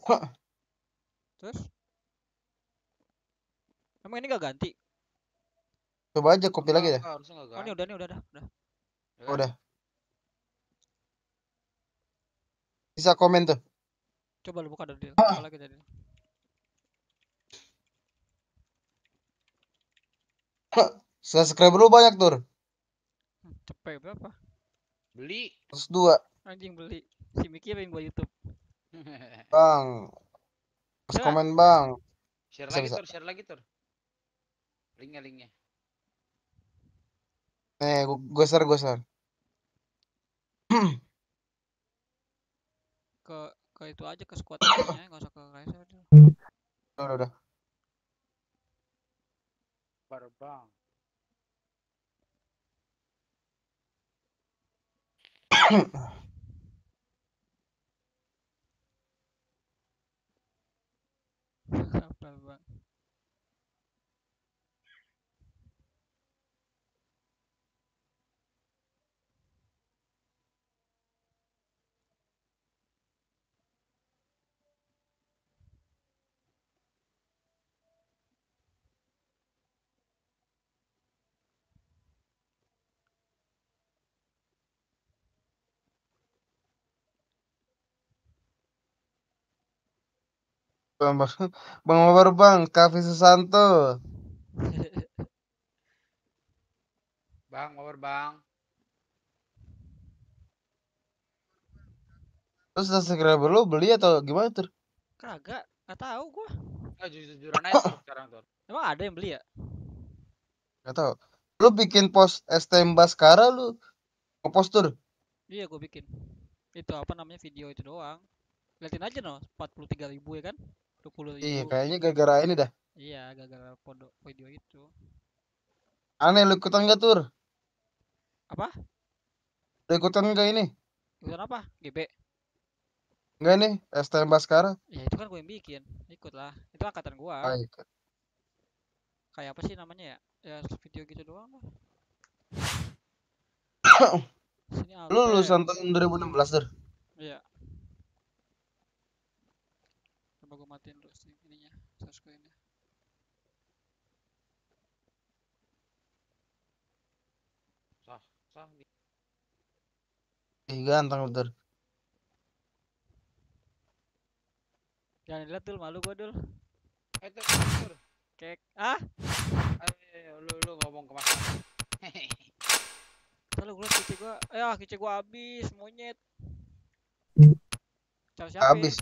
Terus? Emang ini gak ganti? Coba aja copy lagi deh. Harusnya nggak Oh ini ganti. udah. Udah. Bisa komen tuh. Coba lu buka dari buka lagi tadi. Subscriber lu banyak tuh. Cepet berapa? Beli. 102. Anjing beli. Si Miki yang buat YouTube. Bang. Pas Coba. komen bang. Share Bisa, lagi bisa. Tur, share lagi Tur. Linknya. Nih, gue share. Ke itu aja ke squad ininya, enggak usah ke Kaiser. Udah. Baru bang. Apa bang? Bang Mabar bang, Kavi Susanto. Bang, power bang. Terus subscriber lu beli atau gimana tuh? Kagak, enggak tahu gua. Jujur-jujuran aja Tur sekarang Tur. Emang ada yang beli ya? Gak tahu. Lu bikin post STM Baskara lu ngepost tuh. Iya gua bikin. Itu apa namanya video itu doang. Liatin aja no, 43.000 ya kan? 20.000. Iya, kayaknya gara-gara ini dah. Iya, gara-gara video itu. Aneh lu ikutan gak tur? Apa? Lu ikutan gak ini? Ikutan apa? GB. Enggak nih, STM Baskara. Ya itu kan gue yang bikin. Ikut lah. Itu angkatan gua. Ah, ikut. Kayak apa sih namanya ya? Ya video gitu doang lah. Sini Lu Alpe. lulusan tahun 2016 tuh. Iya. Coba gue matiin dulu sih ininya. Share screen-nya. Sah. Ih, ganteng lu tur. Jangan dilihat dulu, malu gua dulu. Tur. Kek. Ah? Ayo, lu ngomong ke Mas. Lalu gue liat kice gua. Kice gua habis, monyet. Cara siapa? Habis.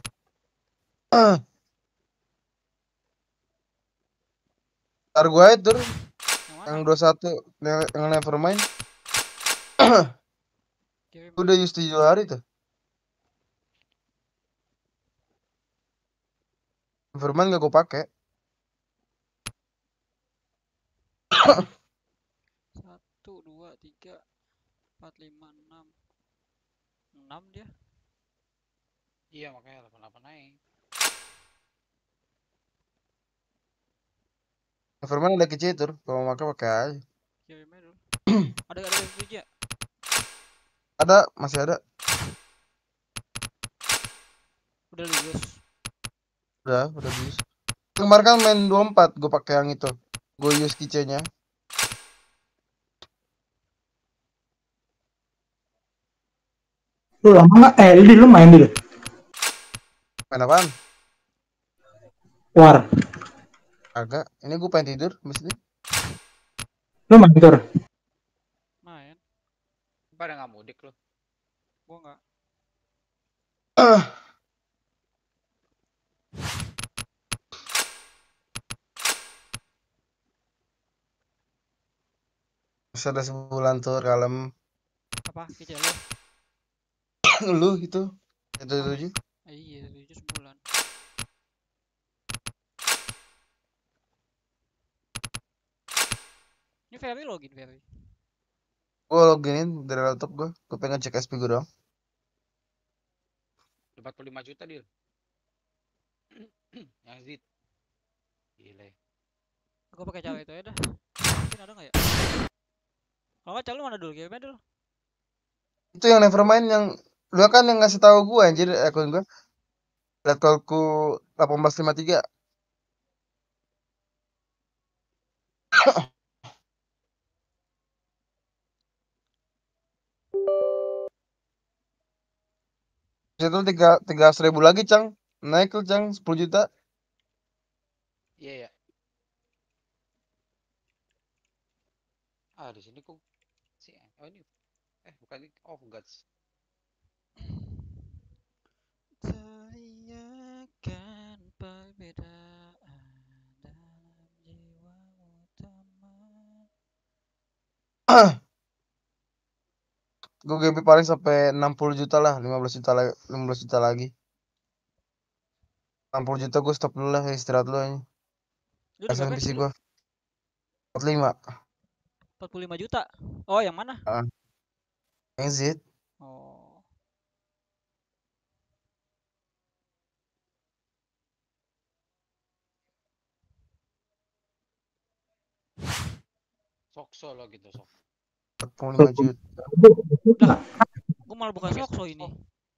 Ntar gue aja tur. Yang 21 yang Nevermind. Udah just 7 hari tuh. Nevermind gak gue pake. 1, 2, 3, 4, 5, 6. 6 dia. Iya makanya 88 naik. Nevermind ada kecil tur. Kalau mau pakai aja. Kirimnya dulu. Ada video ya? Ada, masih ada. Udah lulus. Udah bisa. Kemarin kan main 24, gue pakai yang itu. Gue use keychainnya. Lu lama nggak? Lu main dulu. Main apaan? War. Agak. Ini gue pengen tidur, mesti. Lu main tur? Main. Pada nggak mudik lu? Gua nggak. Sudah sebulan tuh kalem. Apa? Kice lu? Lu itu. Itu 7. Iya, 7 sebulan. Ini Ferry login Ferry. Gue loginin dari laptop gue. Gue pengen cek SP gue doang. 45 juta deal. Yang Zid. Gile. Gue pakai cara itu aja dah. Mungkin ada nggak ya? Kalau nggak, lu mana dulu? Kirimnya dulu. Itu yang Nevermind yang lu kan yang ngasih tahu gue anjir akun gue. Lihat kalku 1853. Itu 300.000 lagi, Cang. Naik tuh, Cang, 10 juta. Iya ya. Di sini kok si oh ini bukan ini. Oh, Gods. Teriakan perbedaan dalam jiwa utama. Gue GP paling sampai 60 juta lah, 15 juta lagi, 15 juta lagi. 60 juta gue stop dulu lah, istirahat dulu aja. Lu di Kasih berapa PC sih lu? gue 45. 45 juta. Oh, yang mana? Ah, exit. Oh. Sokso lo gitu, sok. 45 juta. Gue malah bukan Pakai Sokso ini.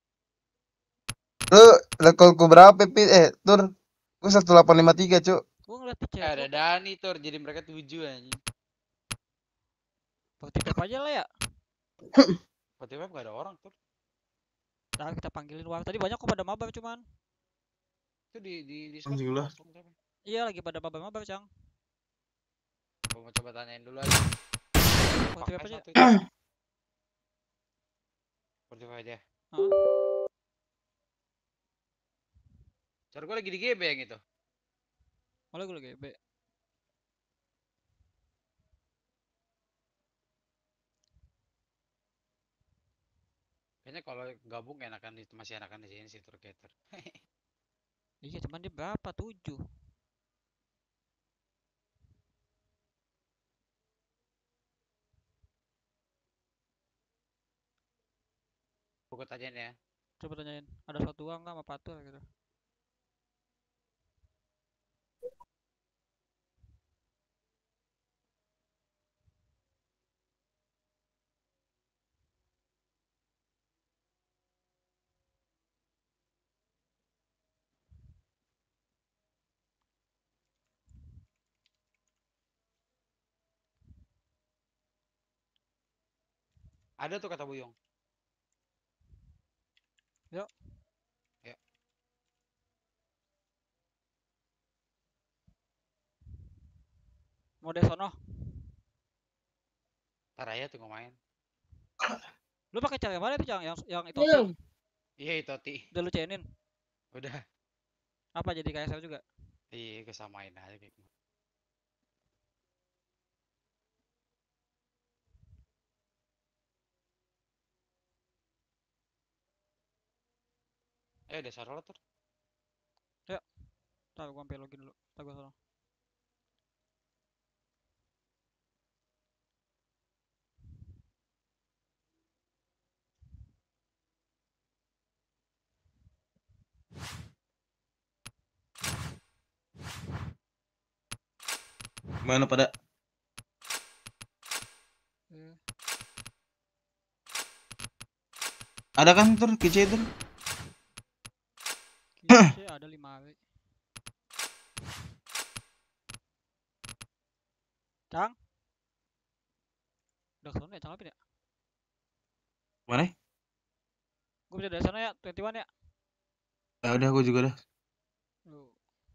Lu lihat kalku berapa, Tur? Gue 1853, Cuk. Gue ngeliat di chat Ada lu. Dani Tur, jadi mereka 7 anjing. Positif aja lah ya. Tiba-tiba gak ada orang Tur. Nah, kita panggilin Wah. Tadi banyak kok pada mabar cuman. Itu di Discord Anjing lah. kosong tapi. Iya lagi pada mabar-mabar, Cang. Gua mau coba tanyain dulu aja. Positif Pakai aja. satu itu. Positif aja. Hah? Cara gue lagi di GB yang itu. Malah gue lagi GB. Kayaknya kalau gabung masih enakan di sini sih Turketer. Iya, cuman dia berapa? 7. Gue tanyain ya. Coba tanyain. Ada satu uang nggak sama Patur gitu. Ada tuh kata Buyong. Yuk. Yuk. Mau deh sono. Ntar aja tuh main. Lu pakai cara yang mana tuh, Cang? Yang itu Iya itu Ti. udah lu cenin. Udah. Apa jadi KSL juga? Iya kesamain aja kayak gitu. Udah salah Tur. Ntar gua sampai login dulu. Ntar gua sono. Mana pada? Ada kan, Tur? Kice, Tur? Kice ada 5 hari. Cang? Udah sono ya, Cang Alvin ya? Mana? Gue bisa dari sana ya, 21 ya? Ya udah, gue juga dah. Lu.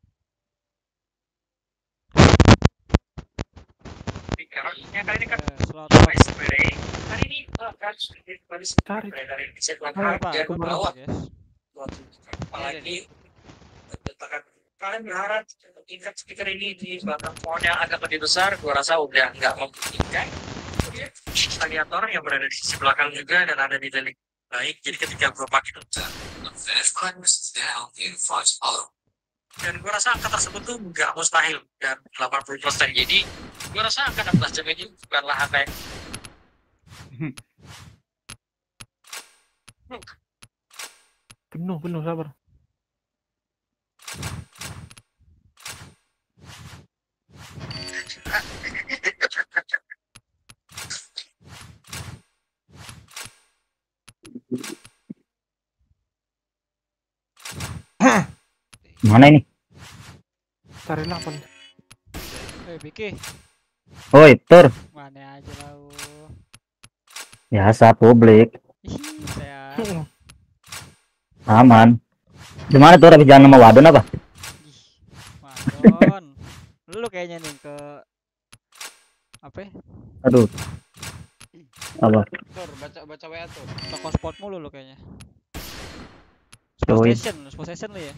Kali ini kan Selamat hari ini harus tarik apa? dan Gua bawa berapa, guys? apalagi letakkan kalian berharap tingkat speaker ini di belakang pohon yang agak lebih besar, gua rasa udah nggak memungkinkan. Radiator yang berada di sisi belakang juga dan ada di delik baik, jadi ketika gua pakai itu dan gue rasa angka tersebut tuh nggak mustahil dan 80%. Jadi gue rasa angka 16 jam ini bukanlah angka yang Penuh sabar. Mana ini? Cari 8. Biki, Oi, Tur. mana aja lau. Biasa publik. Ih, saya. Aman. Gimana Tur, habis jalan sama Wadon apa? Ih, Madon. Lu kayaknya nih ke apa ya? Aduh. Apa? Tur, baca WA tuh. Toko sport mulu lu kayaknya. Sport Yoi. station lu ya.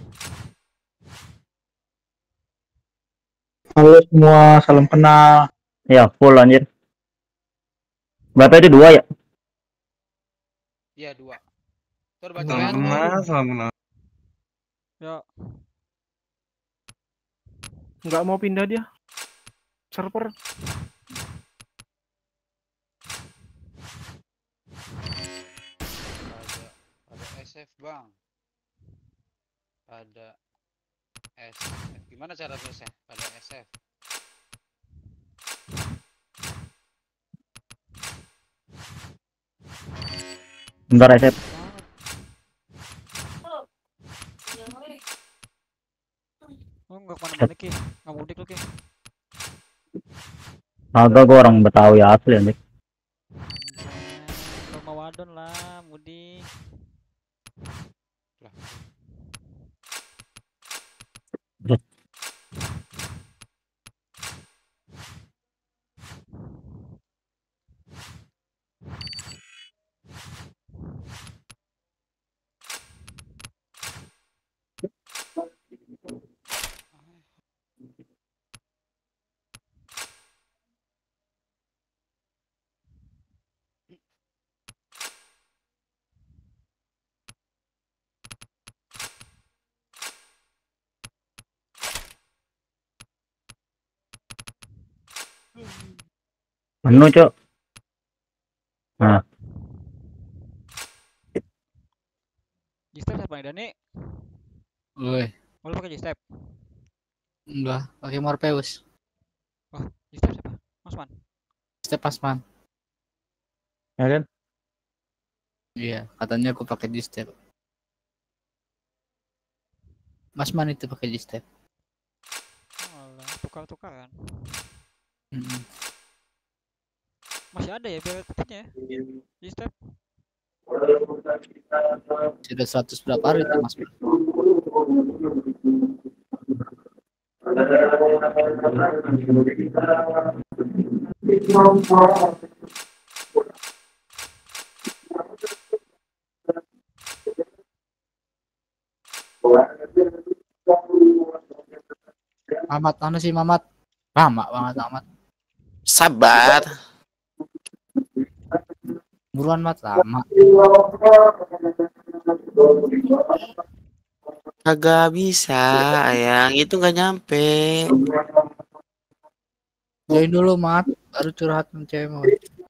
Halo semua, salam kenal. Ya, full anjir. Berapa itu 2 ya? Iya, 2. Tur, baca WA tuh. Salam kenal. Ya, Nggak mau pindah dia. Server. Ada SF, Bang. Ada SF. Gimana cara tulisnya? Pada SF. Bentar ya, Sep. lu nggak kemana-mana ki, nggak mudik lu ki. Agak gua orang Betawi asli anjir. Rumah Wadon lah, mudik. Lah. Menu, Cok. Nah, G-Step siapa nih Dani? Woi, Oh, lu pakai G-Step? enggak, pakai Morpheus. G-Step siapa? Masman? Step Pasman. ya kan? Iya, katanya aku pakai G-Step. Masman itu pakai G-Step. Oh, alah, tukar-tukaran. Mm-mm. Masih ada ya biar kecilnya ya? G-Step? Sudah 100 berapa hari itu Mas? Mamat, mana sih Mamat? Lama banget Mamat. Sabar, Buruan Mat, lama. kagak bisa, yang itu nggak nyampe. Join dulu Mat, baru curhat sama cewek.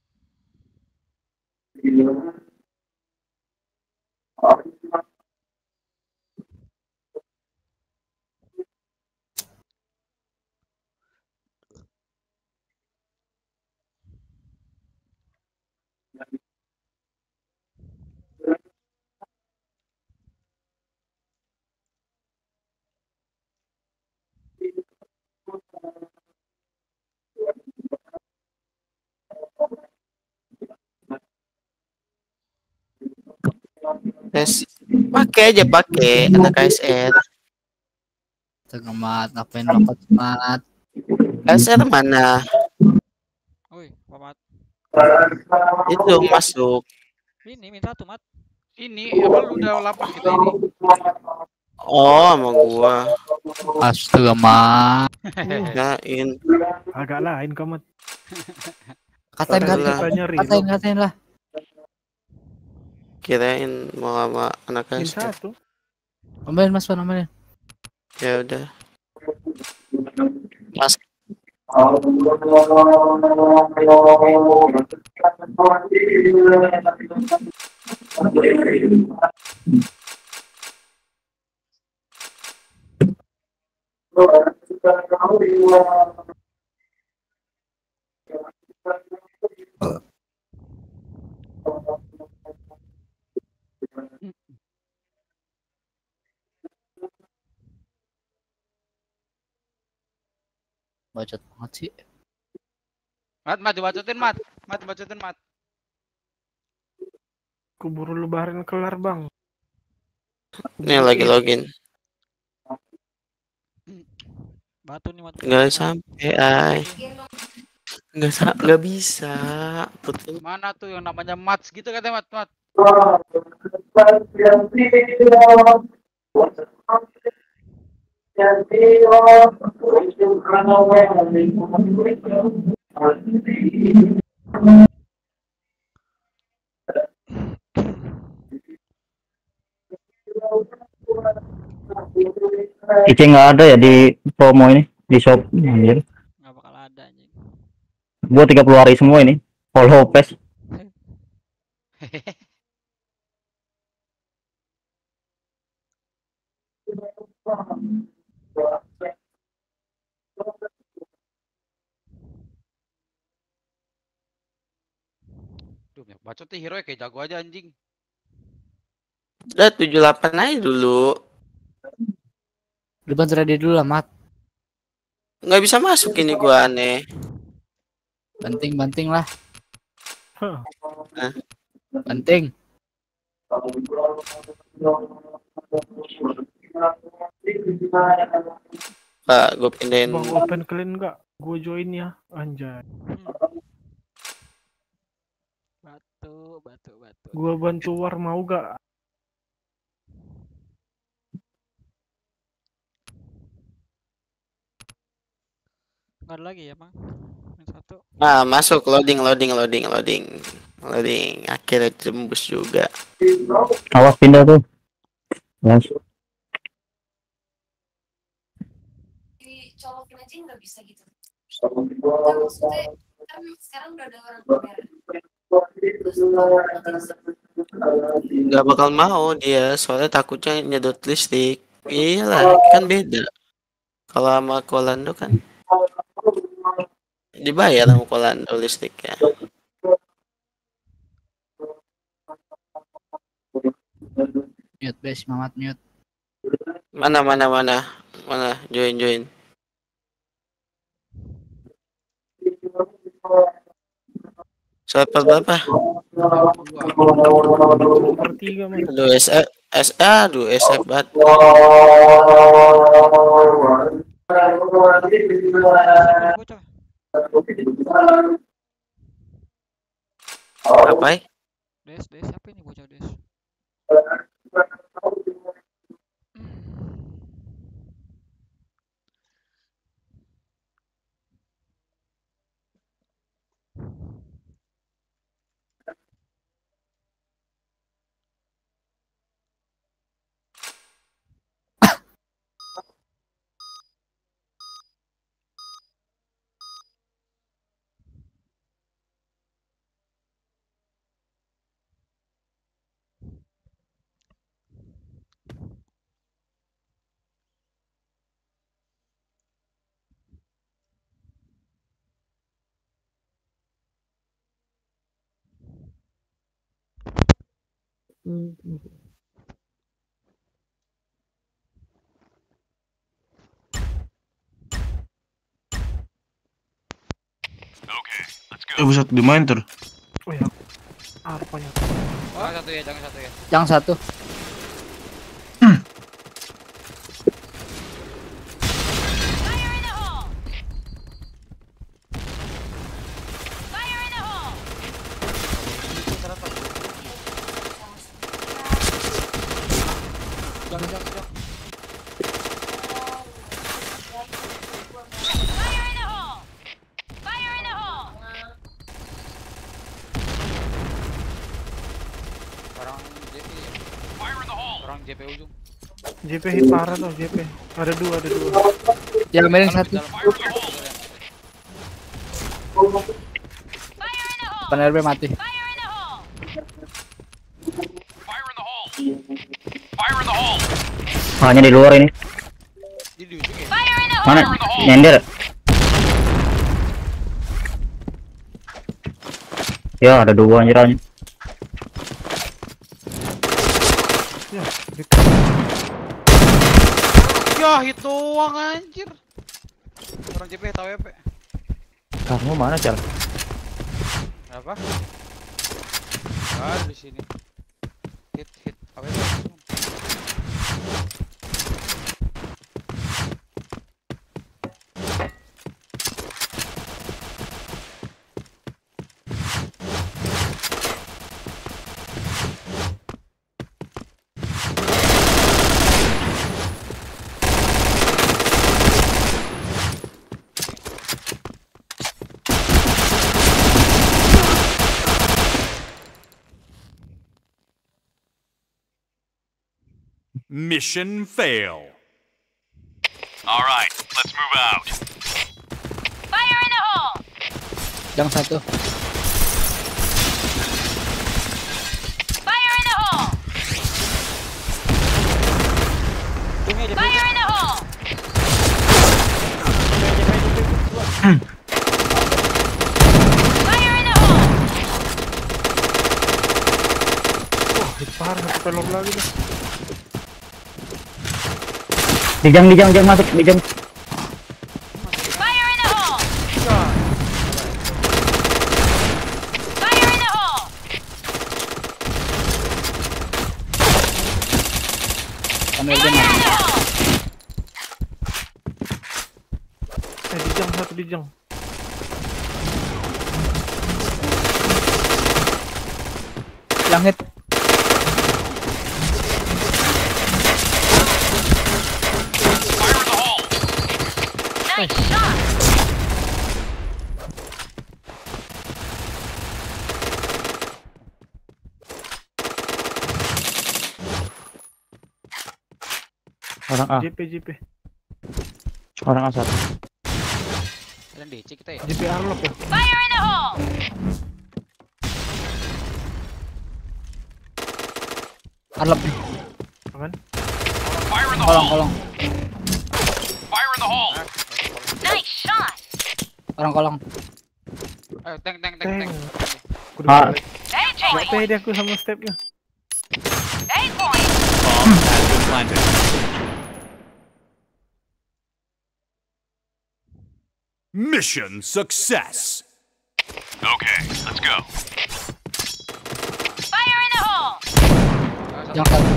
Tes, pakai aja pakai anak KSR. Tengah Mat, ngapain lokot Mat? KSR mana? Woi, Mamat. Itu masuk. Ini minta satu, Mat. Ini apa lu udah lapar kita ini? Oh, sama gua. Astaga Mat. Yain. Agak lain kamu. Katain Padahal katain lah. kirain mau sama anak Min KSR. 1. Omelin Mas, omelin. Ya udah. Mas, Bacot banget sih. Mat, dibacotin, Mat. Mat, dibacotin, Mat. Keburu lebaran kelar bang. Ini lagi login. Batu nih Mat. Nggak sampai, ay. Nggak bisa. Betul. Mana tuh yang namanya Mats gitu katanya, Mat, Mat. Ice nggak ada ya di promo ini di shop. Anjir. Nggak bakal ada anjing. Gua 30 hari semua ini. Follow PES. Duh, bacotnya hero ya kayak jago aja anjing. Udah 78 aja dulu. Lu bantu dia dulu lah, Mat. Nggak bisa masuk ini gua aneh. Banting lah. Hah. Banting. Pak, gua pindahin. Bang open clean nggak? Gue join ya. Anjay. Batu. Gue bantu war mau gak? Nggak ada lagi ya Bang. Yang satu. Nah, masuk loading. Akhirnya tembus juga. Awas pindah tuh. Mas. Dicolokin aja nggak bisa gitu. Nggak, maksudnya kan sekarang udah ada orang kamera. Nggak bakal mau dia, soalnya takutnya nyedot listrik. Iyalah, kan beda. Kalau sama Kolando kan dibayar sama Kolando listriknya. Mute, Bes, Mamat mute. Mana. Join. Server berapa? Per 3 mas. Aduh, SF banget. Bocah. Apa ya? Des siapa ini bocah Des? Buset dimain ter. Oh ya. Apanya? Jangan satu ya. Yang satu. Orang JP ujung. JP hit parah tuh JP. Ada dua. Yang mereng satu. Penerbe mati. Hanya di luar ini. Di ujung ya. Mana? Nyender. Ya, ada dua anjirannya. Ya, itu doang anjir. Orang JP tahu ya, Pe. Kamu mana, Cal? Kenapa? Ah, di sini. Hit AWP. Mission fail. All right, let's move out. Fire in the hole! Yang satu. Fire in the hole! Fire in the hole! Fire in the hole! Wah, hit parah satu pelor lagi dah. Dijang masuk, dijang. Fire in the hole! Fire in the hole! Panel Fire in the hole! Dijang satu dijang. Langit. Nice shot! Orang A. JP. Orang A satu. Kalian DC kita ya? JP Arlok ya. Fire in the hole! Arlap nih. Aman. Fire in the hole. Kolong. Fire in the hole. Nice shot! Kolong. Ayo, tank. Kudu Ah. balik. Hey, Nggak point! pede aku sama stepnya. Hey, point! Bomb has been planted. Mission success. Okay, let's go. Fire in the hole! Yang satu.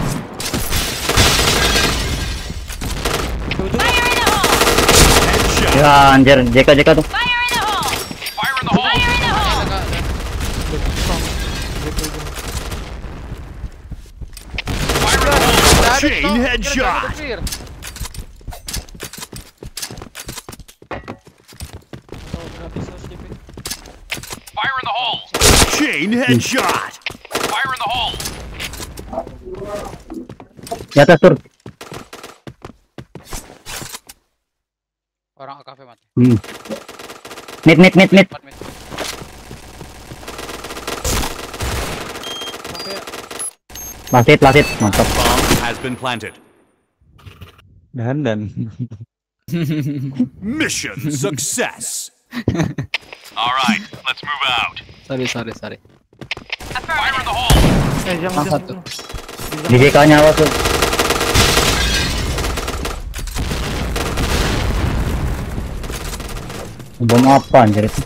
Fire in the hole! Headshot. Ya anjir, JK tuh. Fire in the hole! Fire in the hole. Fire in the hole! Fire in the hole. Chain headshot. Oh, habis harus JP. Fire in the hole. Chain headshot. Fire in the hole. Di atas tur. Orang AKV mati. Mid. 4 mid. Sampai Plasit. Mantap. Bomb has been planted. Dan. Mission success. All right, let's move out. Sorry. Fire in the hole. Jangan Yang satu. Di JK-nya awas tuh. Bom apa anjir itu?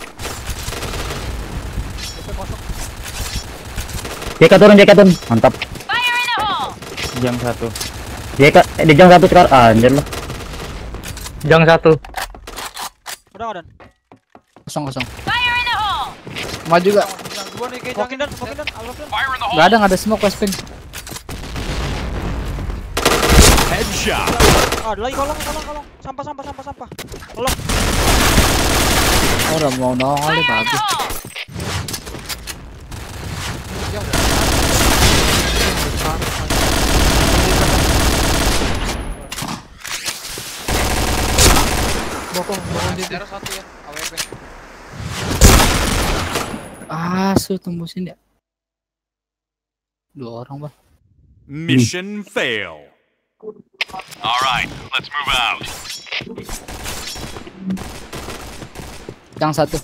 JK turun. Mantap. Fire in the hole! Jang satu. JK, di jang satu sekarang. Anjir lah. Jang satu. udah. Kosong. Fire in the hole! Maju juga. Yang dua nih, smokin dan, Alok dan. Fire in the hole. Nggak ada smoke Westpin. Headshot. Ada lagi kolong. Sampah. Kolong. Oh, udah mau nongol deh Fire in the bagus. hole! bokong JP. Zero 1 ya, AWP. Asu tembusin ya. 2 orang, Bang. Mission fail. All right, let's move out. Yang satu.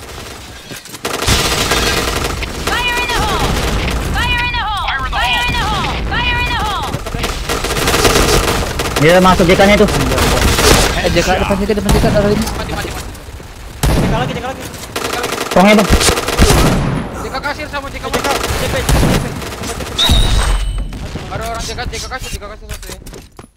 Fire in the hole! Fire in the hole! Fire in the Fire in the hole! Fire in the hole! Dia masuk JK-nya itu. JK depan JK ada ini. Mati. JK lagi. Tongnya bang. Jika kasir sama jika JP. ada orang jika kasir satu ya.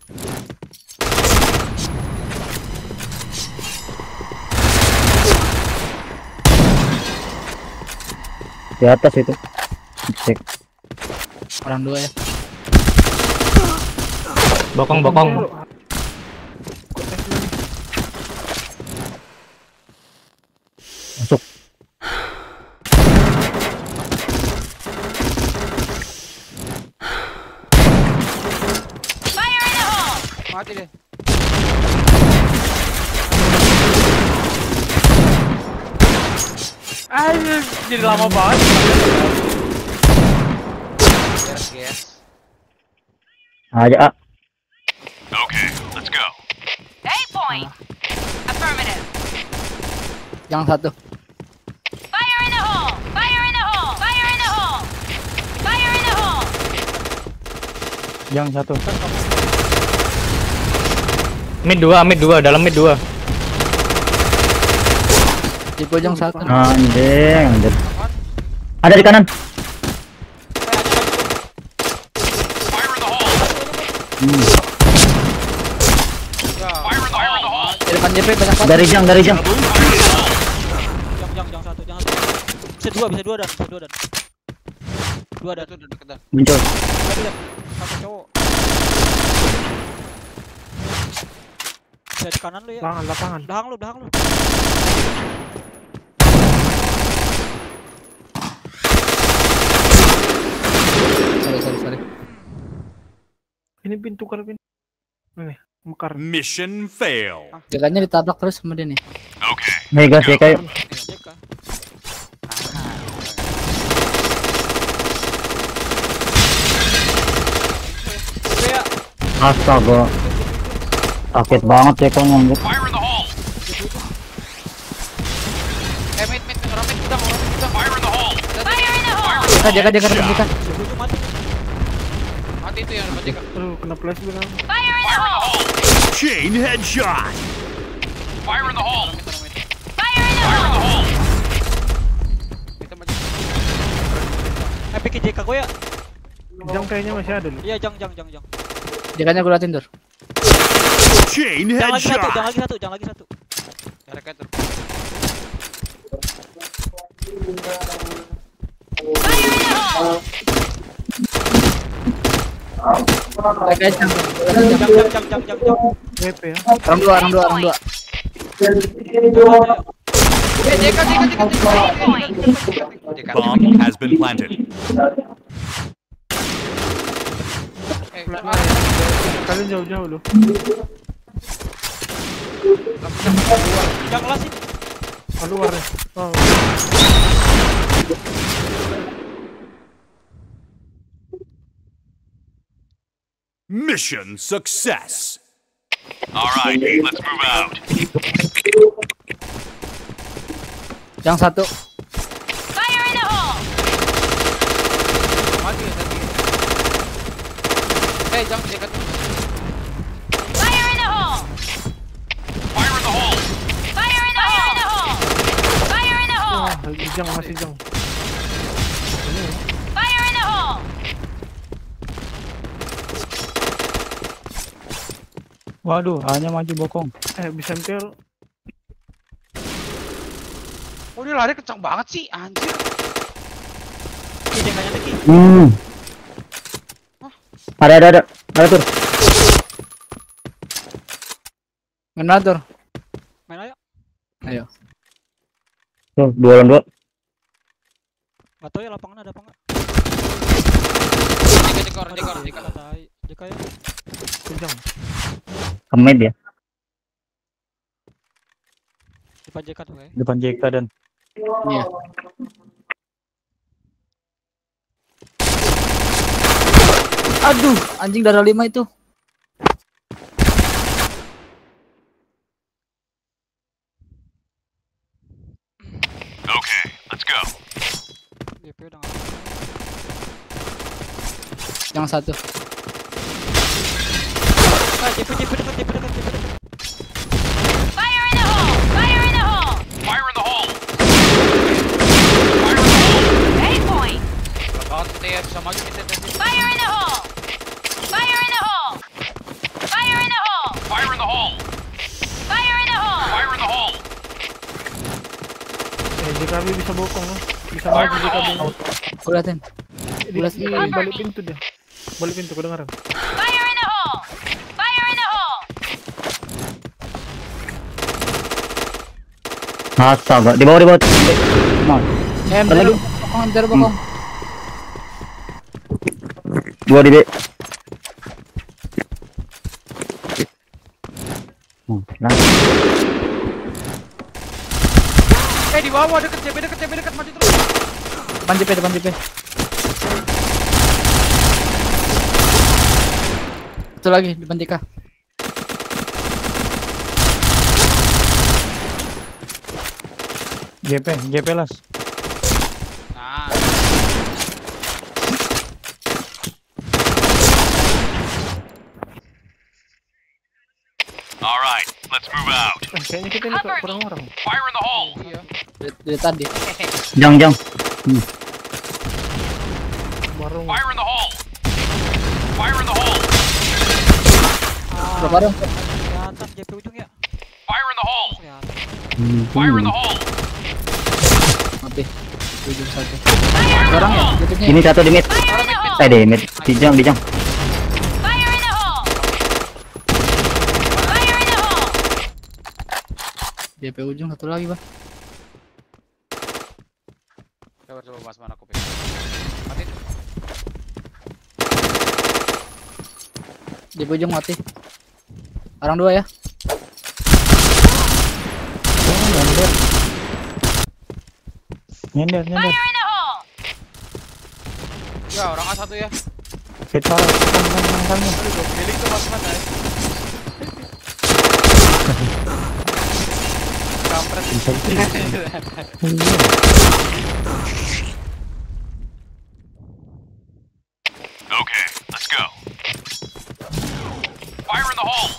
Di atas itu. Cek. Orang 2 ya. Bokong. Masuk. Mati deh. Anjir, jadi lama banget. Yes. Aja. Okay, let's go. Yang satu. Yang satu. Mid 2, dalam mid 2. Di pojok satu. Anjir. Ada di kanan. Di depan JP banyak banget. Dari jang. Jang satu. Bisa dua dan. Dua dan. Itu udah deket dah. Muncul. Satu cowok. Bisa di kanan lu ya. Lapangan. Dahang lu. Sorry. Ini pintu tukar pintu. Ini mekar. Mission fail. JK-nya ditabrak terus sama dia nih. Okay. Nih guys, ya kayak JK. astaga. Sakit banget ya kan anjir. Fire in the hole. Mid, orang mid udang. Fire in the hole. JK depan JK. Mati itu yang dapat jika. Aduh, kena flash bilang. Fire in the hole. Chain headshot. Fire in the hole. Fire in the hole. Kita mati. Epic JK gue ya. Jang kayaknya masih ada loh. Iya, jang. JK-nya gue liatin, Dur. Chain Jang lagi headshot. satu. Jaraknya tuh. Jang. WP ya. Orang dua. JK. Bomb has been planted. Kalian jauh-jauh loh. Jang kelas ini. Keluar ya. Oh. Mission success. All right, let's move out. Yang satu. Mati ya tadi. Jangan JK tuh. Fire in the hole. Jang masih jang. Waduh, hanya maju bokong. Bisa MTL. Oh, dia lari kencang banget sih, anjir. JK-nya lagi. Ada Tur. Main Tur. Main ayo. Ayo. Tuh, 2 lawan 2. Gak tau ya lapangan ada apa enggak. JK. JK ya. Jang. Kemed ya. Depan JK tuh kayak. Depan JK dan Iya. Aduh, anjing darah 5 itu. Okay, let's go. JP udah nggak. Yang satu. JP dekat. JKB bisa bokong loh. Bisa maju JKB. Gue liatin. Di balik pintu dia. Balik pintu kedengaran. Fire in the hole! Fire in the hole! Astaga, di bawah. Mau. Lagi. Bokong, ntar bokong. Dua di B. Di bawah deket CP deket maju terus. Depan JP. Itu lagi depan TK. JP las. Nah, Alright, let's move out. Kayaknya kita ini kurang orang. Fire in the hole! Dari tadi. Jang. Warung. Fire in the hole! Fire in the hole! Berapa dong? Kelihatan JP ujung ya. Fire in the hole! Kelihatan. Fire in the hole! Mati. Ujung satu. Orang ya? JP-nya. Ini satu di mid. Di mid. Di jang. Fire in the hole! Fire in the hole! JP ujung satu lagi, Bang. coba mas mana aku pikir. Mati. Di ujung mati. Orang dua ya. Nyender. Fire in the hole! Ya orang A1 ya. Fit parah. Feeling tuh mas mana? Kampret. Okay, let's go. Fire in the hole!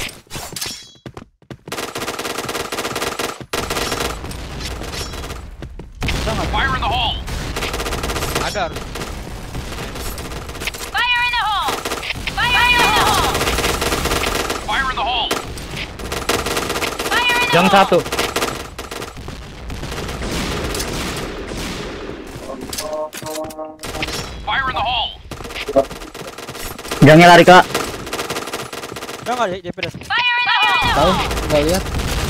Fire in the hole! Ada harus. Fire in the hole! Fire in the hole! Fire in the hole! Fire in the Jang hole! satu. Fire in the hole! Jangnya lari kak. Udah nggak JP dah. Fire in the hole! Tahu? Enggak lihat.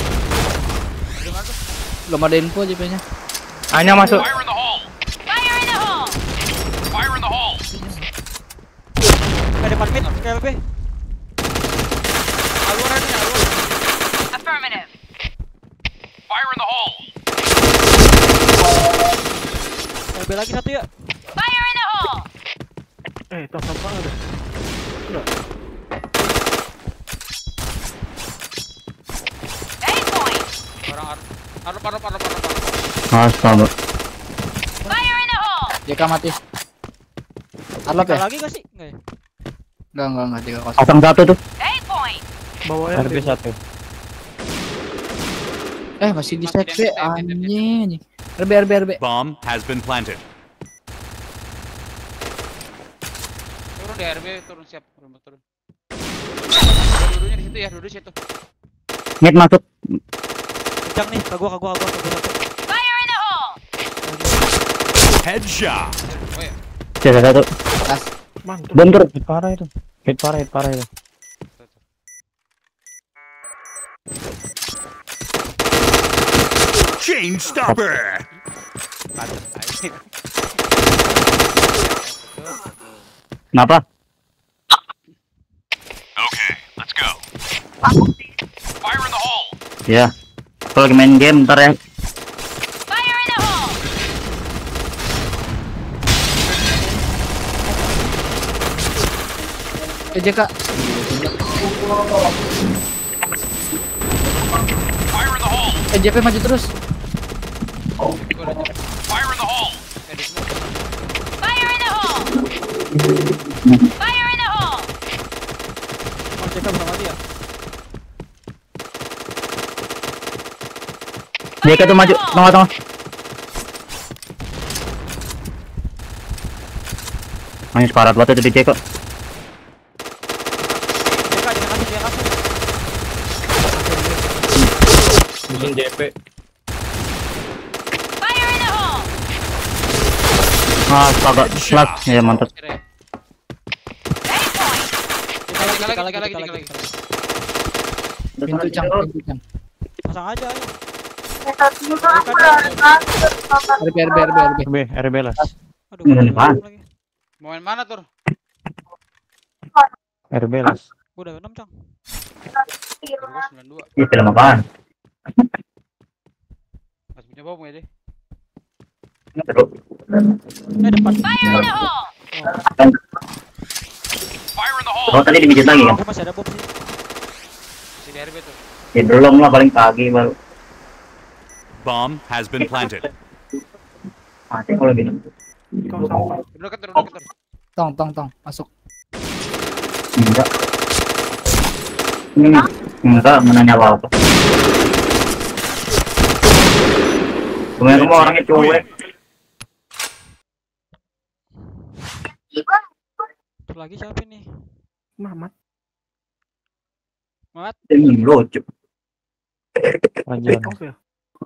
Belum ada info JP-nya. Hanya masuk. Fire in the hole! Fire in the hole! Fire in the hole! Ke depan mid, KLB. Alurannya alur. Affirmative. Fire in the hole! KLB lagi satu ya. Fire in the hole! Tong sampah ada. Enggak. A point! Orang arep. Astaga. Fire in the hole! JK mati. Arlop ya? Lagi nggak sih? Nggak ya? Enggak JK kosong. Pasang satu tuh. A point! Bawahnya RB satu. Masih di set B anjing. RB. Bomb has been planted. Turun di RB, turun siap, turun. Duduknya di situ ya, duduk situ. Mid masuk. Kencang nih, ke gua. Fire in the hole! Headshot! Oh ya. Sisa satu. mantap. Bom turun. Hit parah itu. Hit parah itu. Chain stopper! Kenapa? Okay, let's go. Fire in the hole! Ya. Kalau lagi main game ntar ya. Fire in the hole! JK. Fire in the hole! JP maju terus. Fire in the hole! Fire in the hole! Fire in the hole! Oh, JK bersama dia. JK tuh maju. Tengah. Main separat banget itu di JK. JK jangan kasih. JP. Agak flat. Ya mantap. Tiga lagi. Pintu cang. Pasang aja ayo. RB lah. Aduh, Ini apaan? lagi. Mau main mana tuh? RB lah. Gua udah 6 cang. Gua 92. Ih, film apaan? Masih punya bom ya deh. Depan. Oh, tadi dimijit lagi kan? Gua masih ada bom sih. Masih di RB tuh. Ya belum lah, paling pagi baru. Bomb has been planted. Mati kalau gitu. Dekat. Tong, masuk. Enggak menanya apa-apa. Kemudian kamu orangnya cuek. Itu lagi siapa nih? Mamat. Ini lucu. Off ya.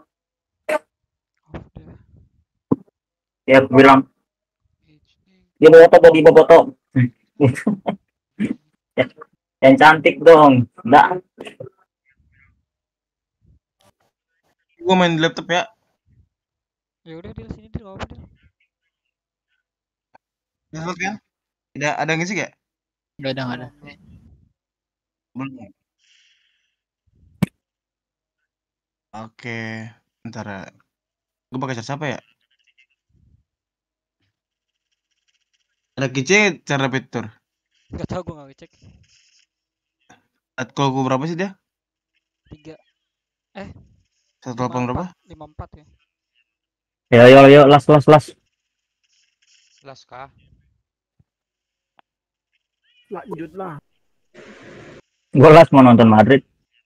Ya, aku bilang. Dia boboto. Yang cantik dong. Enggak. Gua main di laptop ya. Ya udah di sini deh, apa deh. Ngeslot kan? Ada ngisi gak? Enggak ada. Belum. Oke, ntar ya. Gue pakai charge apa ya? Ada kece cara fitur. Enggak tahu gua enggak ngecek. Kalau gue berapa sih dia? 3. 180 berapa? 54 ya. Yo, las. Las kah? Lanjut lah. Gue las mau nonton Madrid.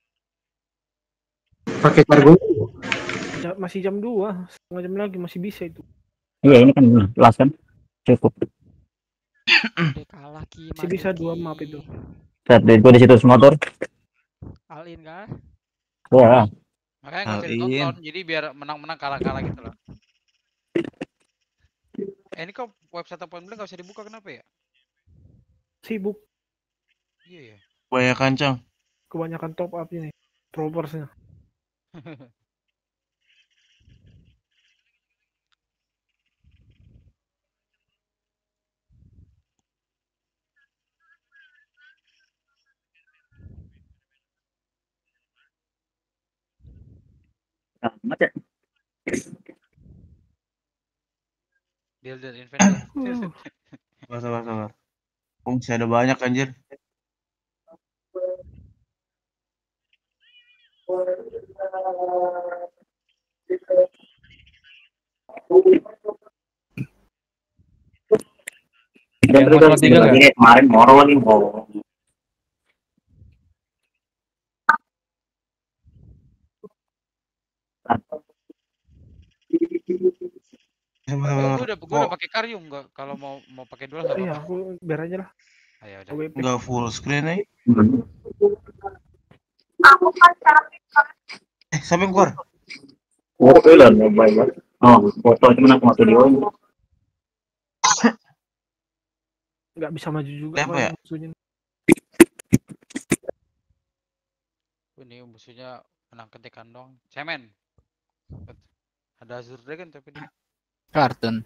Pakai kargo. Masih jam 2, setengah jam lagi masih bisa itu. Iya, ini kan las kan. Cukup. Udah kalah Ki. Masih bisa 2 map itu. Set duit gue di situ semua tur. All-in kah? Wah. Makanya nggak usah ditonton, jadi biar menang-menang kalah-kalah gitu loh. Ini kok website Point Blank nggak usah dibuka, kenapa ya? Sibuk. Iya ya. Banyak kancang. Kebanyakan top up ini. Propersnya. Macet. Deal inventor. Sabar. Masih ada banyak anjir. Dan terus kemarin moro lagi mau. Gue udah pakai karyum nggak? Kalau mau pakai dual nggak Iya, apa-apa. aku biar aja lah. Ayo udah. Enggak full screen nih. Siapa yang keluar? Oh, lah, baik. Oh, foto cuma aku mau video. Nggak bisa maju juga. Apa ya? Musuhnya. Ini musuhnya menang ketikan dong. Cemen. Ada Azure Dragon tapi dia. Kartun.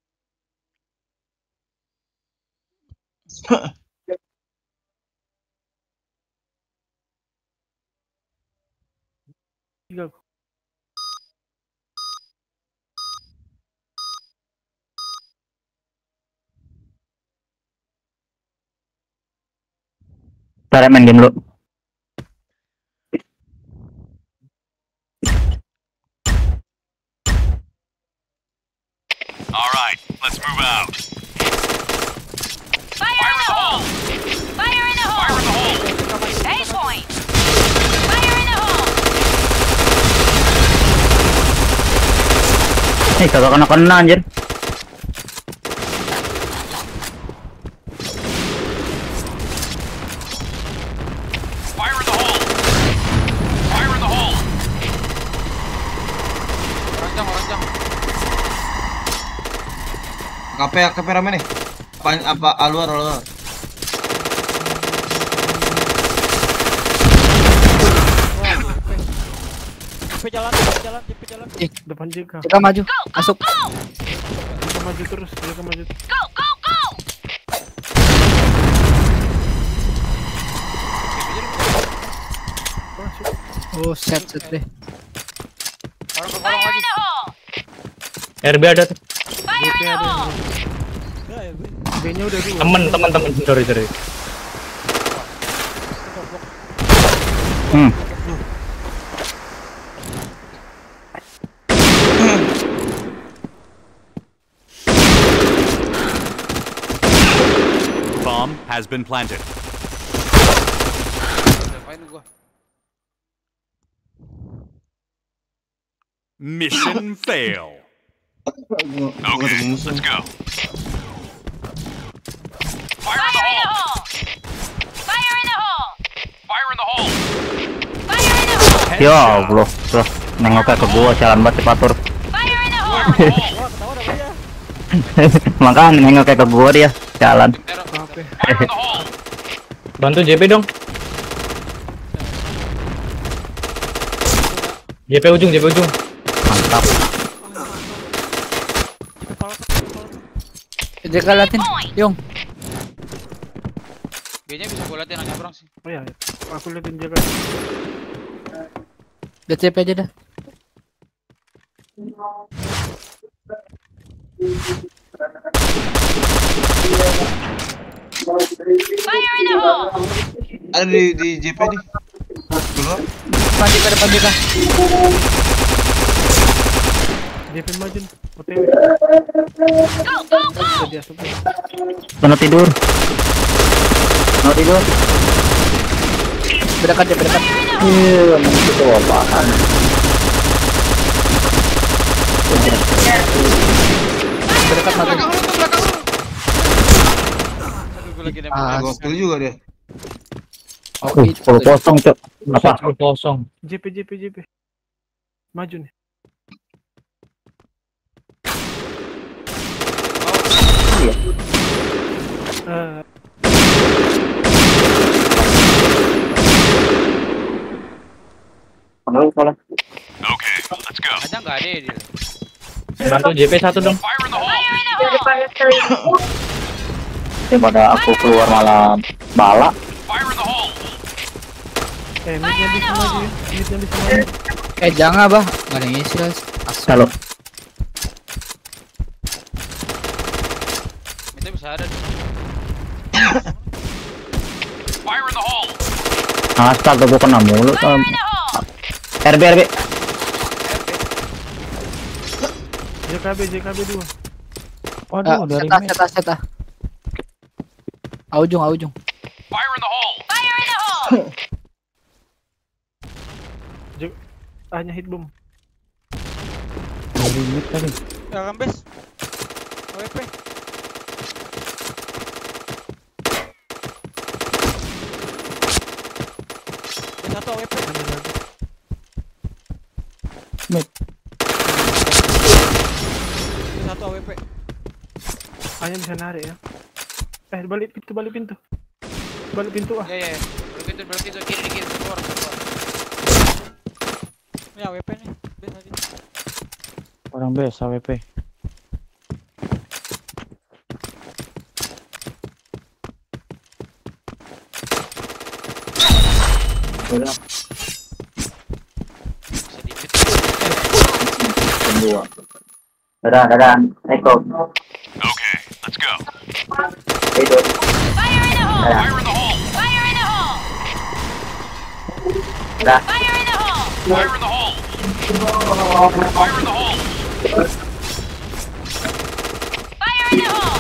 Tiga. Ntar main game dulu. All right, let's move out. Fire in the hole! Fire in the hole! Base point! Fire in the hole! Kagak kena anjir. Fire in the hole. Fire in the hole. Orang jam. KP rame nih. Apa luar. JP jalan. Depan JK. Kita maju, masuk. JK maju terus, JK maju. Go, go, go! Oh, set deh. Fire in the hole! RB ada tuh. Fire in the hole! B-nya udah 2. Temen. Sorry. Bomb has been planted. Ngapain gua? Mission fail. Okay, let's go. Fire in the hole! Fire in the hole! Fire in the hole. Fire in the hole! Ya Allah, bro. Nengok ke gua jalan banget cepatur. Fire in the hole! Wah, ketawa dah dia. Makanya nengok ke gua dia jalan. Fire in the hole. Bantu JP dong. JP ujung. Mantap. JK latin, Yung. B-nya bisa gua liatin yang nyabrang sih. Oh ya, aku liatin JK. Udah CP aja dah. Fire in the hole! Ada di JP nih. Keluar. Depan JK. JP maju. OTW. Go, go, go! Udah dia asup. Kena tidur. Berdekat. Iya, itu apaan? Berdekat mati. Aduh, gua lagi nembak. Gokil juga dia. Oke, Full kosong, Cok. Apa? Full kosong. JP. Maju nih. Okay, let's go. Aja nggak ada ya dia. Bantu JP 1 dong. Fire in the hole. Fire in the hole! Daripada aku keluar malah bala. Fire in the hole. Midnya di sana aja. Midnya di sana. Jangan, Bah. Enggak ada yang isi, guys. Halo. Itu bisa ada. Fire in the hole. Astaga, gua kena mulu. Fire in the hole! RB. JKB 2. Waduh, dari Seta. Aujung. Fire in the hole. Fire in the hole! Hanya hit bom. dari mid tadi. Ya kambes. WP. Satu WP. Mid. Satu WP. Hanya bisa narik ya. Balik pintu. Balik pintu ah. Ya. Balik pintu kiri keluar. Ya WP nih. Bes tadi. Orang bes AWP. Udah. Sedikit. Kedua. Dadah. Eko. Okay, let's go. Hidup. Fire in the hole! Fire in the hole. Fire in the hole! Dah. Fire in the hole! Fire in the hole. Fire in the hole. Fire in the hole!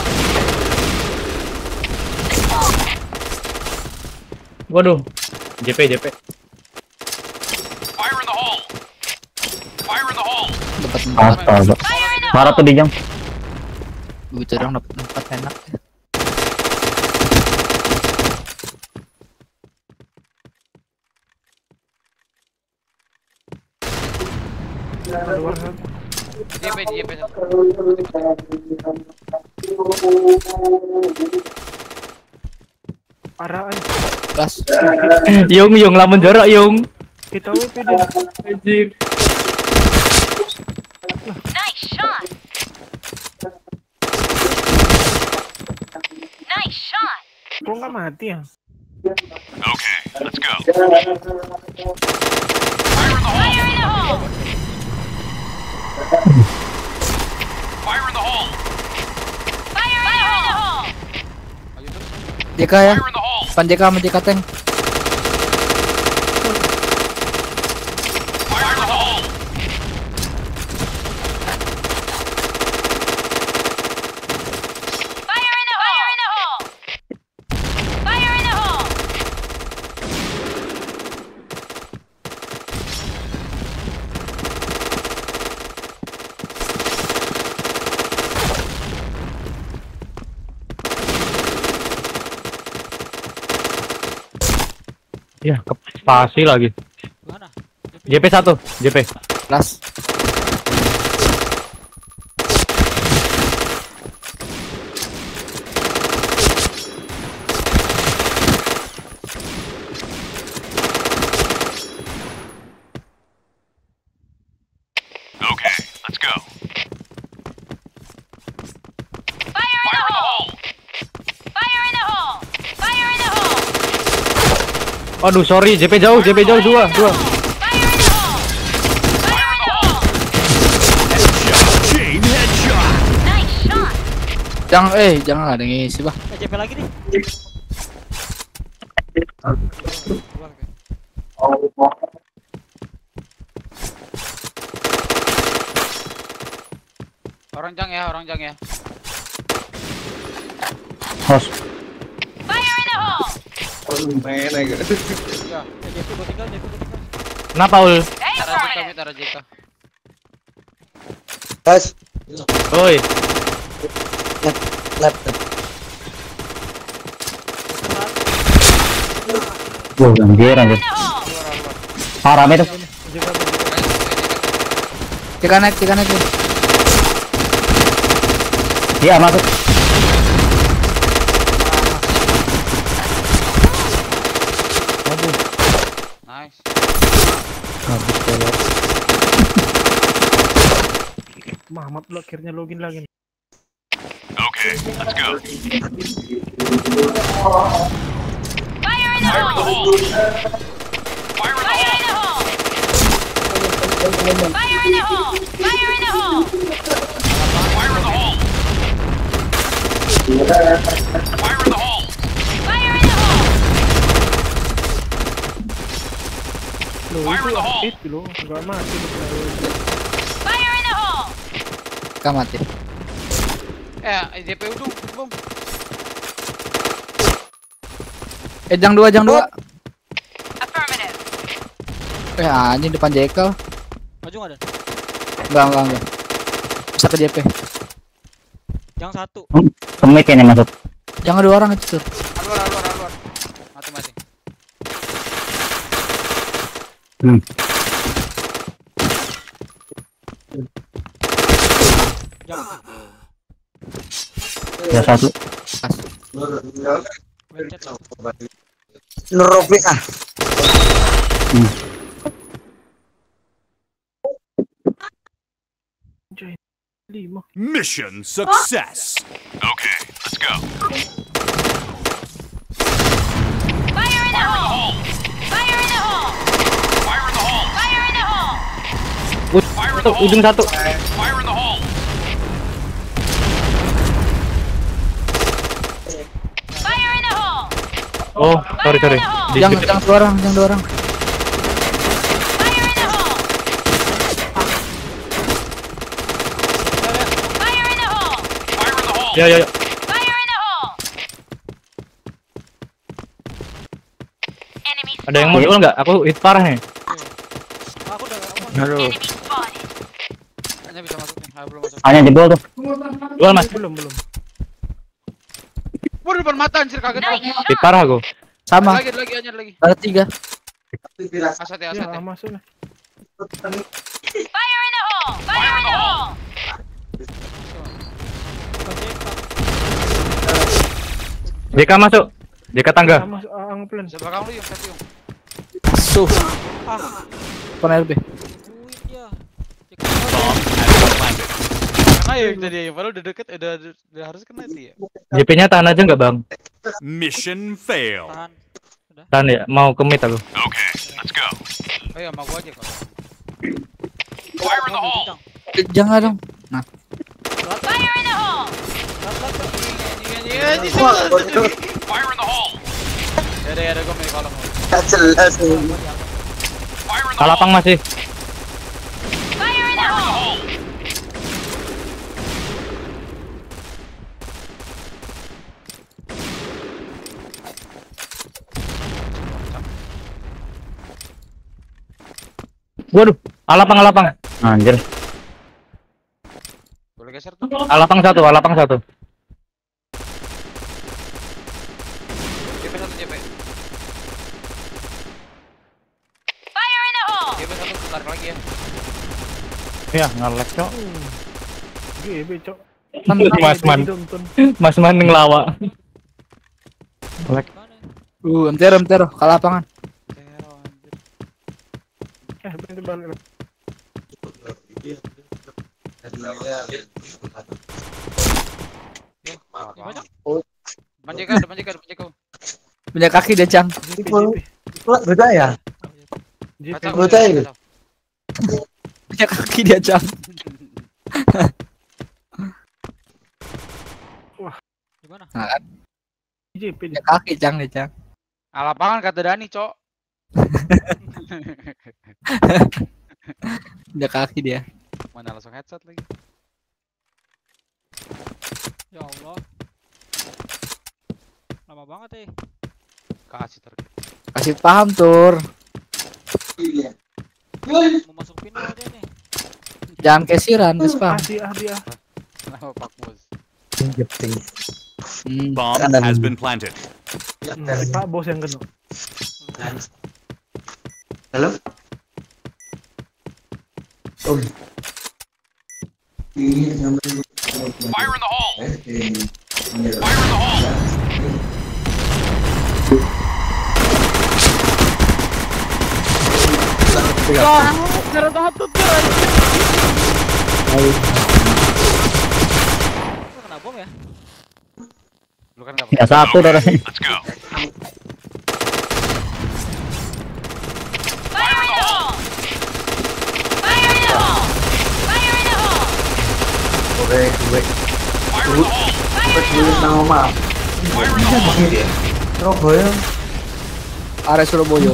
Waduh. JP. Fire in the hole. Fire in the hole. Dapat 4. Astaga. Fire in the Marah tuh hole! di jam. Begitu dong dapat 4 enak. Keluar kan. JP. Parah aja. Gas. Yung lamun jorok yung. Kita WP deh. Anjir. Nice shot. Nice shot. Kok nggak mati ya? Okay, let's go. Fire in the hole. Fire in the hole. Fire in the hole. JK ya. Depan JK sama JK tank. Fire in the hole. Fire in the hole. Fire in the hole. Ya, kepasi lagi. Mana? JP 1, JP. Las. Okay, let's go. Fire in the hole. Fire in the hole. Fire in the hole. Aduh, sorry, JP jauh 2. Fire in the hole. Fire in the hole. Chain headshot. Nice shot. Jangan ada ngisi, Bah. JP lagi nih. Orang jang ya. Host. Fire in the hole. Main aja. JP gua tinggal. Kenapa ul? Tara JK. Guys, Oi. laptop. Anjir. In the hole. Rame tuh. JK naik. Iya, masuk. Nice. Habis teler. Mamat lo akhirnya login lagi. Okay, let's go. Fire in the hole. Fire in the Fire in the hole. Fire in the hole. Fire in the hole. Fire in the hole. Fire in the hole. Fire in the hole. Lo Fire in the hole. itu lo nggak mati lo. Fire in the hole. JK mati. JP udah bom. Jang 2. Affirmative. Anjing depan JK. Maju nggak ada? Enggak. Bisa ke JP. Yang 1. Kemit ini masuk. Jangan 2 orang itu tuh. Luar. Mati. Ya 1. Mencet lah. Neropi ah. Lima. Mission success. Okay, let's go. Fire in the hole. Fire in the hole. Fire in the hole. Fire in the hole. Fire in the hole. Ujung 1. Fire in the hole. Fire in the hole. Oh, sorry. Jangan 2 orang. Fire in the hole. Fire in the hole. Fire in the hole. Ya. Fire in the hole. Enemy Ada yang muncul nggak? Aku hit parah nih. Aku udah Aduh. Enemy spotted. Hanya bisa masuk nih. Belum masuk. Hanya jebol tuh. Jual mas. Belum. Wah, depan mata anjir kaget. Nice shot. Hit parah aku. Sama. Lagi lagi. Ada 3. Asat ya. Ya masuk lah. Fire in the hole. Fire in the hole. JK masuk. JK tangga. Sama angplan. Sebelah kamu yung satu yung. Suh. Kon RB. Duit ya. Kena ya tadi ya, padahal udah deket, udah harus kena sih ya. JP-nya tahan aja nggak bang? Mission failed. Tahan. Tahan ya. Mau ke mid aku. Okay, let's go. Oh iya, sama gua aja kok. Fire in the hole. Jangan dong. Nah. Fire in the hole! Fire in the hole. Ya, gua main kolom. Gak jelas nih. Fire in the Kalapang hole. masih. Fire in the hole! Waduh, alapang. Anjir. Boleh geser tuh. Alapang satu. JP satu JP. Fire in the hole! JP satu tarik lagi ya. Ya, nge-lag, Cok. GB, Cok. Mas Man ngelawa. Lag. Entero, kalapangan. Bentar balik. Depan JK. Punya kaki dia, Cang. Beda ya? Kacau. Beda ya? Punya kaki dia, Cang. Gimana? Nah, kan. JP Punya kaki, Cang dia, Cang. Lapangan kata Dani, Cok. Punya kaki dia. Mana langsung headshot lagi. Ya Allah. Lama banget Kasih target. Kasih paham, Tur. Mau masuk final aja nih. Jangan kesiran, guys, paham. Dia. Kenapa Pak Bos? Bomb has been planted. Pak bos yang kena. Halo? Oh. Fire in the hole. Fire in the hole. Lu kena bom ya? Lu kan enggak Ya satu darah. Let's go. Fire in the hole! Fire in the hole! Fire in the hole! Gue. Fire in the hole. Fire in the hole! Nama. Fire in the hole. Surabaya. Area Surabaya.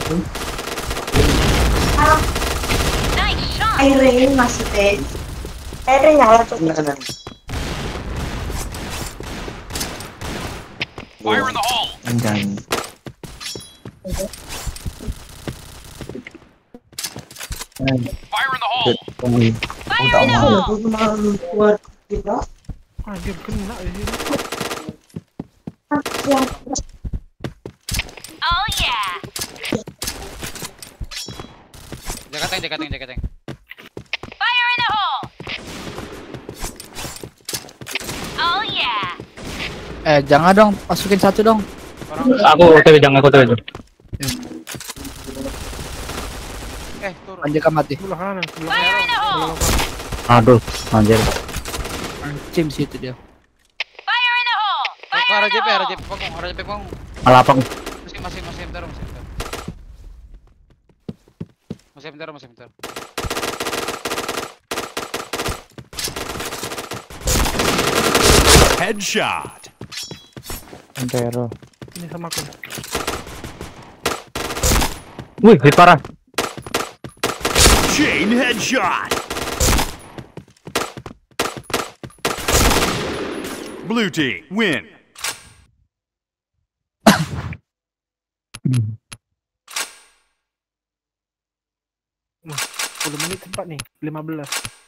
Nice shot! Airnya masih deh. Airnya nyala tuh. Fire in the hole. Anjay. Fire in the hole. Fire in the hole! Anjir kena di sini. Oh yeah! Jakateng. Fire in the hole! Oh yeah! Jangan dong, masukin satu dong. Aku OTW jangan aku OTW. Turun. Anjir mati. Sebelah kanan, sebelah Fire in the hole! Aduh, anjir. Tim situ dia. Fire in the hole! Fire Arah in the JP hole! panggung. Alapang. Masih bentar. Masih bentar. Headshot. Entero. ini sama aku. Wih, hit parah. Chain headshot. Blue team win. 10 menit cepat nih, 15.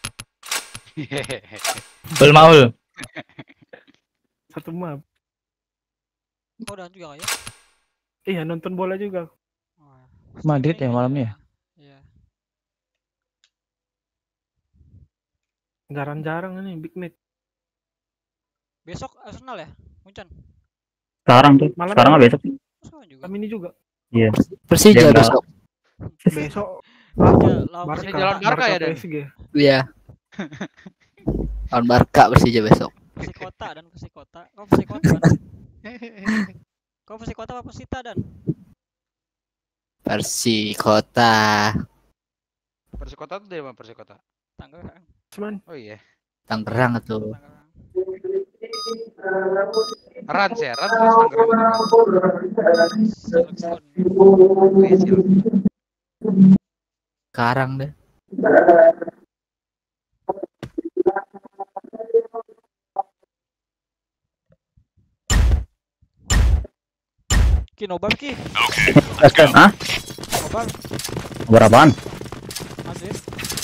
Maul. Satu map. Oh, dan juga ya? Iya, nonton bola juga. Madrid ya malamnya. Iya. Jarang-jarang ini big match. Besok Arsenal ya, Muncan. Sekarang tuh. Malam Sekarang nggak besok. Kami ini juga. Iya. Persija Jenderal. besok. Besok. Masih jalan Barca ya, Dan? PSG. Iya. Lawan Barca Persija besok. Persikota dan Persikota. Kau Persikota kan? Kau Persikota apa Persita dan? Persikota. Persikota tuh dari mana Persikota? Tangerang. Cuman. Oh iya. Tangerang tuh. Rans ya, Rans terus Tangerang. Sekarang deh. Ki nobar Ki. Hah? Nobar. Berapaan? Madrid.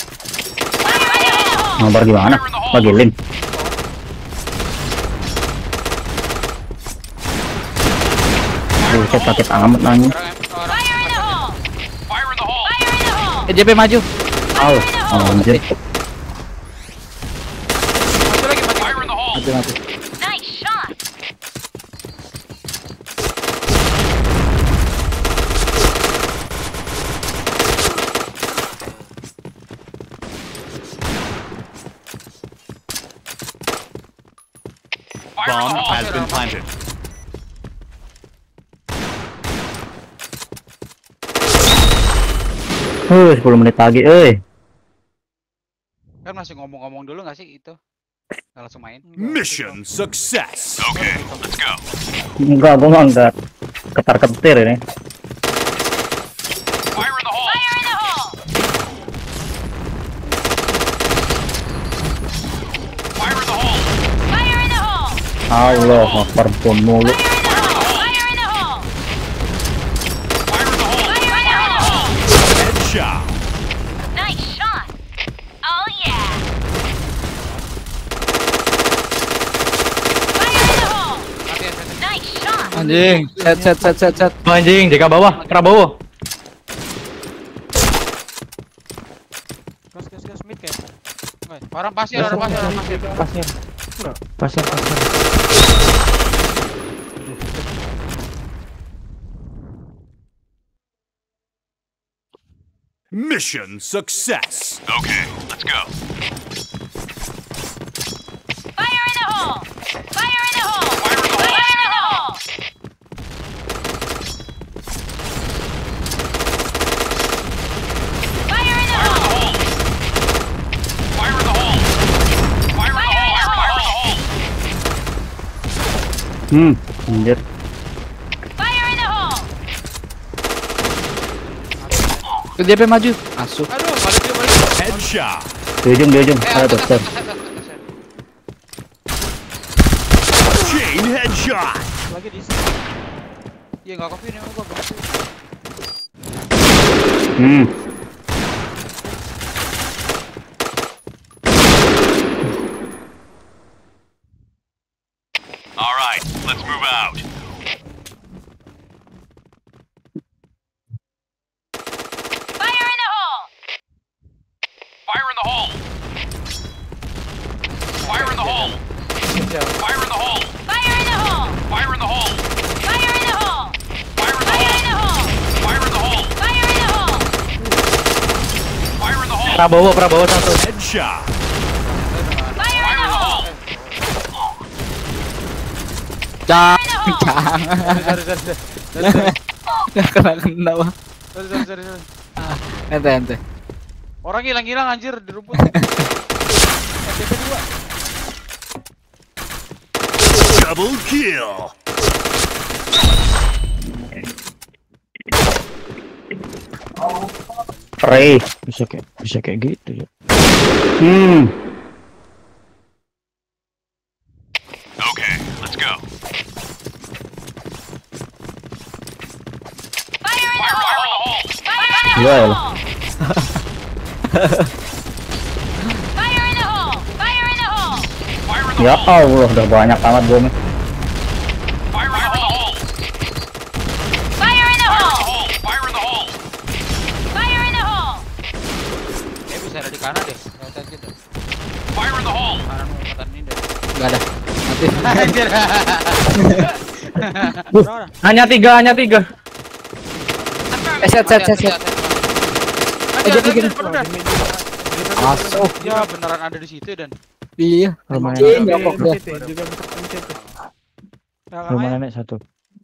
Nomor gimana? Bagi link. Buset sakit amat nanya. JP maju. Au, anjir. Maju. Nice shot. Bomb has been planted. 10 menit lagi, Kan masih ngomong-ngomong dulu nggak sih itu? Nggak langsung main? Mission success. Okay, let's go. Enggak, gua mah enggak ketar-ketir ini. Fire in the hole. Allah, Akbar pun mulu. Headshot. Nice shot. Oh yeah. Fire in the hole. Nice shot. Anjing, set. Anjing, jaga bawah, Prabowo. Gas mid kayak. Orang pasir. Pasir. Mission success. Okay, let's go. Fire in the hole. Fire in the hole. Fire in the hole. Fire in the hole. Fire in the hole. Fire in the hole. Anjir. Fire in the hole. JP maju. Masuk. Aduh, balik. Headshot. Di ujung. Ada dokter. Chain headshot. Lagi di sini. Iya nggak kopi nih, gua kopi. All right, let's move out. Fire in the hole. Fire in the hole. Fire in the hole. Fire in the hole. Fire in the hole. Fire in the hole. Fire in the hole. Fire in the Fire in the hole. hole. Fire in the hole. Fire in the hole. Fire in the hole. Prabowo satu. Headshot. Fire in the hole. Jangan. Nggak kena Bang. Sorry. Ente. Orang hilang anjir di rumput. Double kill. Ray, bisa kayak gitu ya. Okay, let's go. Fire in the hole. Fire in the Iya, hole. Fire in the hole. Fire in the hole. Ya Allah, udah banyak amat bomnya. Fire in the hole. Fire in the hole. Fire in the hole. Fire in the hole. Bisa ada di kanan deh. Lihat gitu. Fire in the hole. Kanan muatan ini deh. Enggak ada. Mati. Anjir. Hanya tiga. Set. Ada Jadi Masuk. Ya beneran ada di situ dan. Iya. Rumah Anjing, nenek. nyokok dah. Juga bisa pencet. Rumah nenek satu.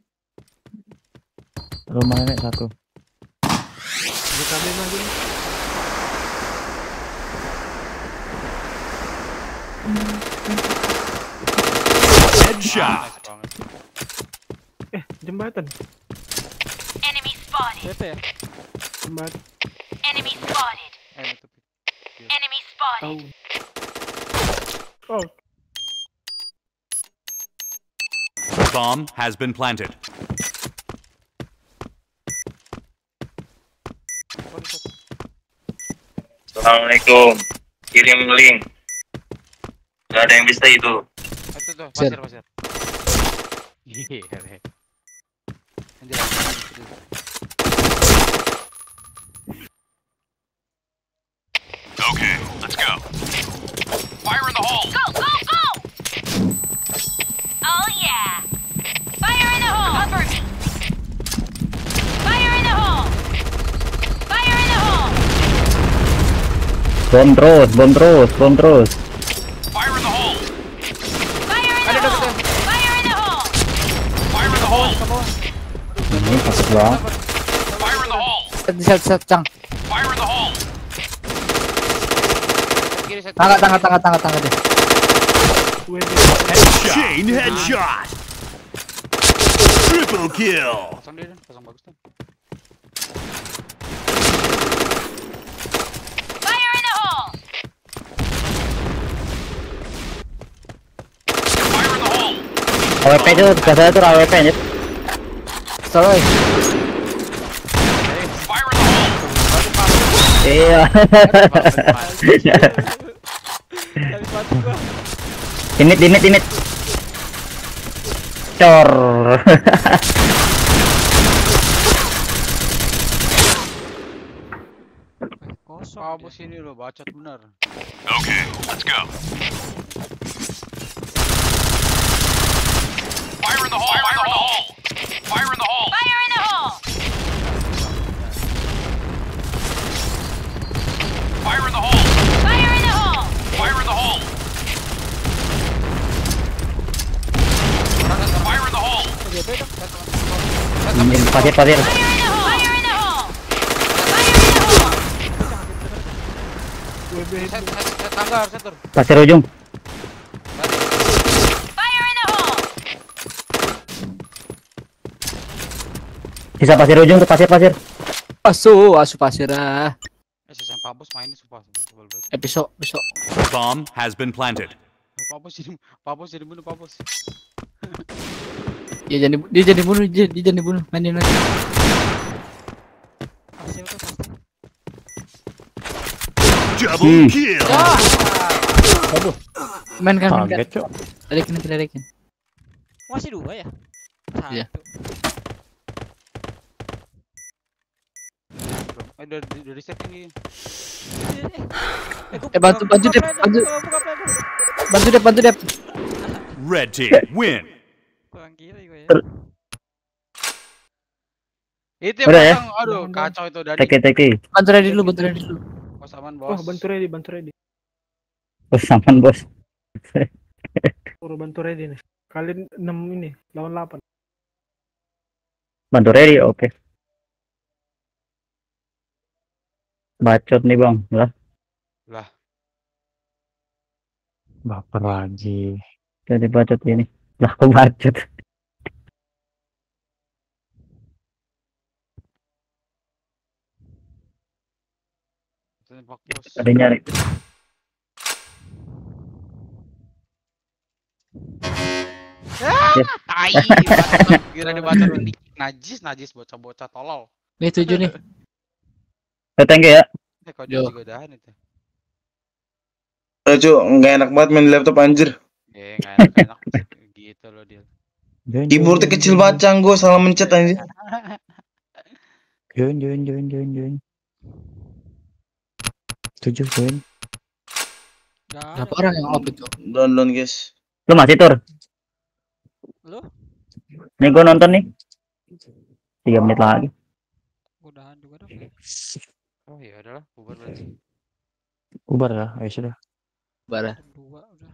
Rumah nenek satu. Buka bem lagi. Headshot. Jembatan. Enemy spotted. CT ya? Jembatan. Enemy spotted. Enemy spotted. Oh. Bomb has been planted. Assalamualaikum. Kirim link. Gak ada yang bisa itu. Itu tuh, pasir. Iya. Okay, let's go. Fire in the hole. Go! Oh yeah! Fire in the hole! Cover me! Fire in the hole! Fire in the hole! Bom terus. Fire in the hole. Fire in the hole! Fire in the hole! Fire in the hole. Ini pas banget. Fire in the hole. Set, Cang. Fire in the hole. Tangga deh. Chain headshot. Triple kill. Pasang bagus tuh. Fire in the hole! Fire in the hole. AWP itu biasanya tuh AWP nya. Sorry. Fire in the hole. Iya. Habis mati gua. Dimit. Cor. Kosong. Kabus ini lo bacot bener. Okay, let's go. Fire in the hole. Fire in the hole. Fire in the hole. Fire in the hole! Fire in the hole. Fire in the hole! Fire in the hole. Fire in the hole. Pasir. Fire in the hole! Fire in the hole! Fire in the hole! Set tangga harus setur. Pasir ujung. Fire in the hole! Sisa pasir ujung tuh pasir. Asu pasir ah. Sisa Pabos main sumpah. Besok. Bomb has been planted. Pabos jadi bunuh Pabos. Dia jadi bunuh. Mainin lagi. Hasil tuh pasti. Double kill. Aduh. Main kan. Kaget, Cok. Ledekin. Masih 2 ya? Iya. Udah reset ini. Bantu deh. Red team win. Kurang gila gue ya. Itu yang Udah ya? pasang, aduh kacau itu dari. Teki. Bantu ready dulu. Bos aman Oh, bos. bantu ready. Bos aman, Bos. Suruh bantu ready nih. Kalian 6 ini, lawan 8. Bantu ready, oke. Bacot nih, Bang. Lah. Baper lagi. Jadi bacot ini. Lah, kok bacot? Tembak bos. Ada nyari. Tai, kira dibacot najis bocah-bocah tolol. Nih 7 nih. Thank you ya. Kok juga udahan itu. Cuk, nggak enak banget main laptop anjir. Nggak enak gitu loh dia. Keyboardnya kecil banget, Cang. Gue salah mencet anjir. Join. 7 join. Berapa orang yang off itu? Down guys. Lu masih tur? Lu? Nih gua nonton nih. 3 menit lagi. Udahan juga dah. Fe. Oh ya adalah bubar berarti. Ubar lah, ayo sudah. Barah. Jam 2 udah.